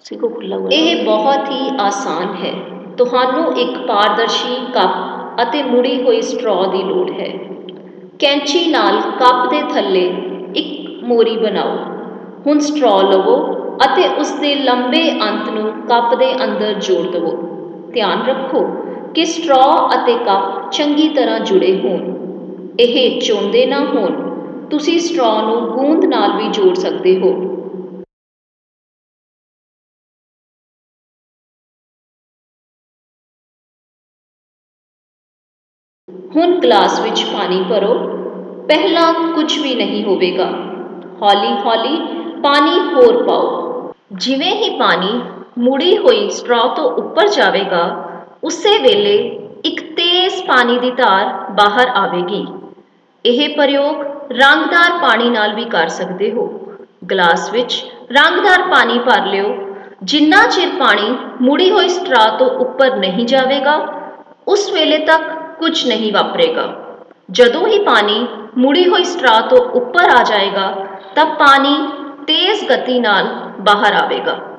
सिखो खुला हुआ। ਇਹ ਬਹੁਤ ਹੀ ਆਸਾਨ ਹੈ। ਤੁਹਾਨੂੰ ਇੱਕ ਪਾਰਦਰਸ਼ੀ ਕੱਪ ਅਤੇ ਮੁੜੀ ਹੋਈ ਸਟ੍ਰॉ ਦੀ ਲੋੜ ਹੈ। ਕੈਂਚੀ ਨਾਲ ਕੱਪ ਦੇ ਥੱਲੇ ਇੱਕ ਮੋਰੀ ਬਣਾਓ। ਹੁਣ ਸਟ੍ਰॉ ਲਵੋ ਅਤੇ ਉਸ ਦੇ ਲੰਬੇ ਅੰਤ ਨੂੰ ਕੱਪ ਦੇ ਅੰਦਰ ਜੋੜ ਦੇਵੋ। ਧਿਆਨ ਰੱਖੋ ਕਿ ਸਟ੍ਰॉ ਅਤੇ ਕੱਪ ਚੰਗੀ ਤਰ੍ਹਾਂ ਜੁੜੇ ਹੋਣ, ਇਹ ਚੋਂਦੇ ਨਾ ਹੋਣ। ਤੁਸੀਂ ਸਟ੍ਰॉ ਨੂੰ ਗੂੰਦ ਨਾਲ ਵੀ ਜੋੜ ਸਕਦੇ ਹੋ। ਹੁਣ ਗਲਾਸ ਵਿੱਚ ਪਾਣੀ ਭਰੋ। ਪਹਿਲਾਂ ਕੁਝ ਵੀ ਨਹੀਂ ਹੋਵੇਗਾ। ਹੌਲੀ-ਹੌਲੀ ਪਾਣੀ ਹੋਰ ਪਾਓ। ਜਿਵੇਂ ਹੀ ਪਾਣੀ ਮੁੜੀ ਹੋਈ ਸਟ੍ਰॉ ਤੋਂ ਉੱਪਰ ਜਾਵੇਗਾ, ਉਸੇ ਵੇਲੇ ਇੱਕ ਤੇਜ਼ ਪਾਣੀ ਦੀ ਧਾਰ ਬਾਹਰ ਆਵੇਗੀ। ਇਹ ਪ੍ਰਯੋਗ ਰੰਗਦਾਰ ਪਾਣੀ ਨਾਲ ਵੀ ਕਰ ਸਕਦੇ ਹੋ। ਗਲਾਸ ਵਿੱਚ ਰੰਗਦਾਰ ਪਾਣੀ ਭਰ ਲਿਓ। ਜਿੰਨਾ ਚਿਰ ਪਾਣੀ ਮੁੜੀ ਹੋਈ ਸਟ੍ਰॉ ਤੋਂ ਉੱਪਰ ਨਹੀਂ ਜਾਵੇਗਾ, ਉਸ ਵੇਲੇ ਤੱਕ ਕੁਝ ਨਹੀਂ ਵਾਪਰੇਗਾ। ਜਦੋਂ ਹੀ ਪਾਣੀ ਮੁੜੀ ਹੋਈ ਸਟ੍ਰॉ ਤੋਂ ਉੱਪਰ ਆ ਜਾਏਗਾ, ਤਾਂ ਪਾਣੀ ਤੇਜ਼ ਗਤੀ ਨਾਲ ਬਾਹਰ ਆਵੇਗਾ।